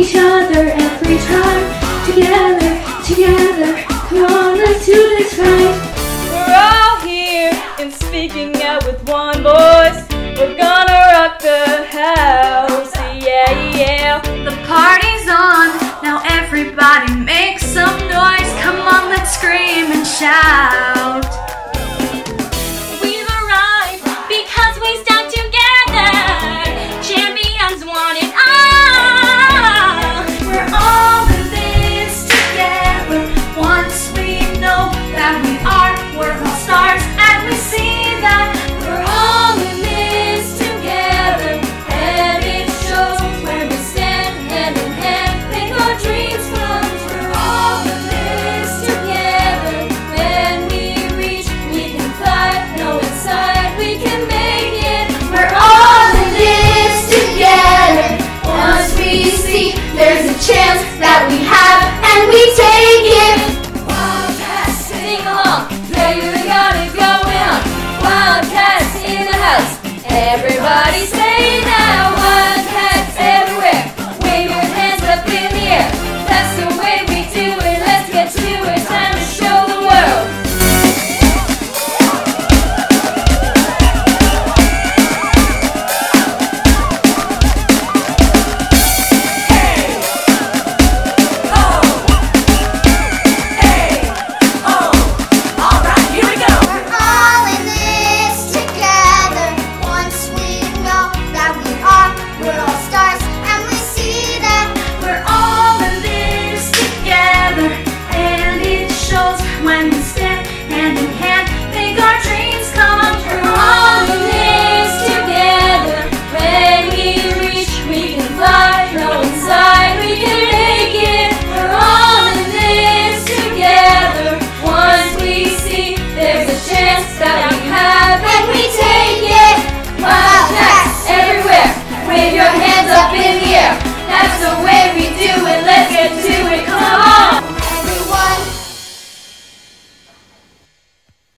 each other every time. Together, together, come on, let's do this right. We're all here and speaking out with one voice. We're gonna rock the house, yeah, yeah. The party's on, now everybody make some noise. Come on, let's scream and shout.